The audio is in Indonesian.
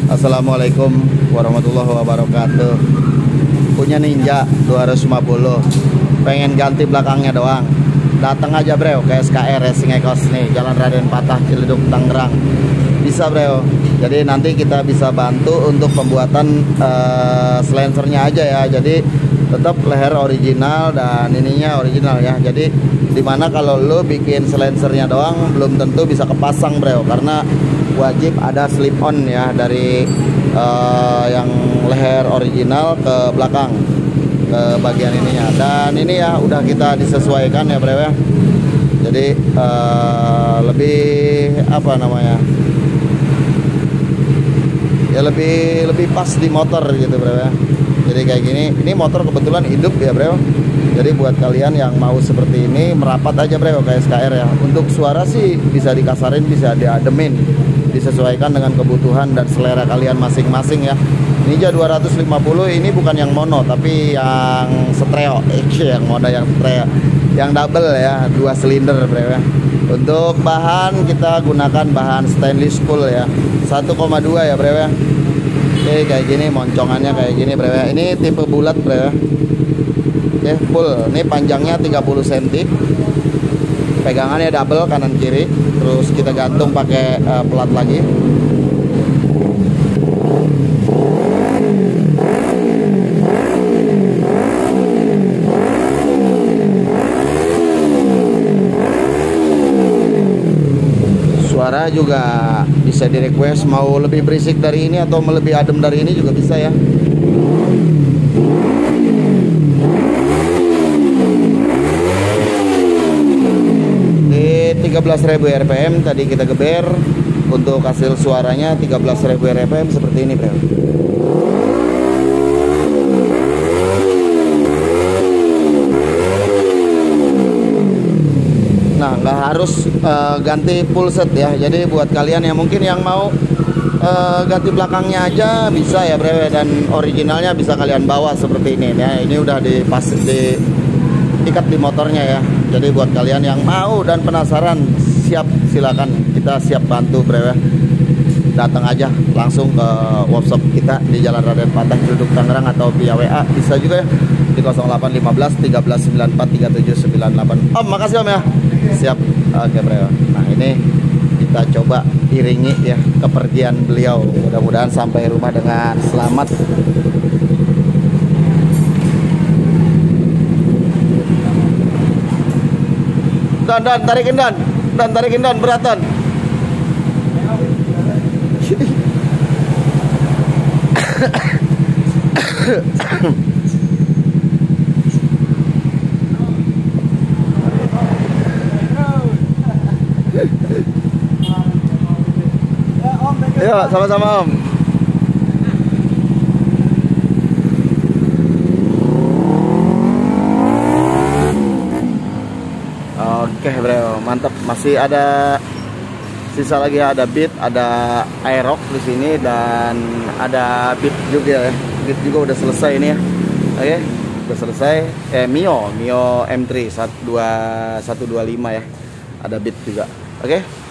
Assalamualaikum warahmatullahi wabarakatuh. Punya Ninja 250, pengen ganti belakangnya doang. Datang aja bro ke SKR Racing Ecos nih, Jalan Raden Patah, Ciledug, Tangerang. Bisa bro. Jadi nanti kita bisa bantu untuk pembuatan silencernya aja ya. Jadi tetap leher original dan ininya original ya. Jadi dimana kalau lo bikin silencernya doang belum tentu bisa kepasang bro, karena wajib ada slip on ya dari yang leher original ke belakang, ke bagian ininya. Dan ini ya udah kita disesuaikan ya bro ya. Jadi lebih apa namanya ya, lebih pas di motor gitu bro ya. Jadi kayak gini, ini motor kebetulan hidup ya bro. Jadi buat kalian yang mau seperti ini, merapat aja bro ke SKR ya. Untuk suara sih bisa dikasarin, bisa diademin, disesuaikan dengan kebutuhan dan selera kalian masing-masing ya. Ninja 250 ini bukan yang mono, tapi yang stereo, yang mono, yang stereo, yang double ya, 2 silinder bro ya. Untuk bahan kita gunakan bahan stainless full ya, 1,2 ya bro ya. Oke, kayak gini moncongannya kayak gini bro ya. Ini tipe bulat bro ya. Oke, full. Ini panjangnya 30 cm. Pegangannya double kanan kiri. Terus kita gantung pakai plat lagi. Suara juga bisa di request mau lebih berisik dari ini atau lebih adem dari ini juga bisa ya. Di 13.000 rpm tadi kita geber. Untuk hasil suaranya 13.000 rpm seperti ini bro. Nah, nggak harus ganti full set ya. Jadi buat kalian yang mungkin yang mau ganti belakangnya aja bisa ya bro. Dan originalnya bisa kalian bawa seperti ini ya. Ini udah diikat di motornya ya. Jadi buat kalian yang mau dan penasaran, siap, silakan, kita siap bantu bro ya. Datang aja langsung ke workshop kita di Jalan Raden Patah, Ciledug, Tangerang, atau via WA bisa juga ya di 0815 1394 3798. Om, makasih om ya. Siap. Oke bro. Nah ini kita coba iringi ya kepergian beliau. Mudah-mudahan sampai rumah dengan selamat. Dan tarikin dan tarikin dan beratan. Ayo sama-sama om. Oke bro, mantap. Masih ada sisa lagi ya, ada beat, ada aerox di sini, dan ada beat juga ya. Beat juga udah selesai ini ya. Oke, udah selesai. Mio M3 125 ya. Ada beat juga. Oke.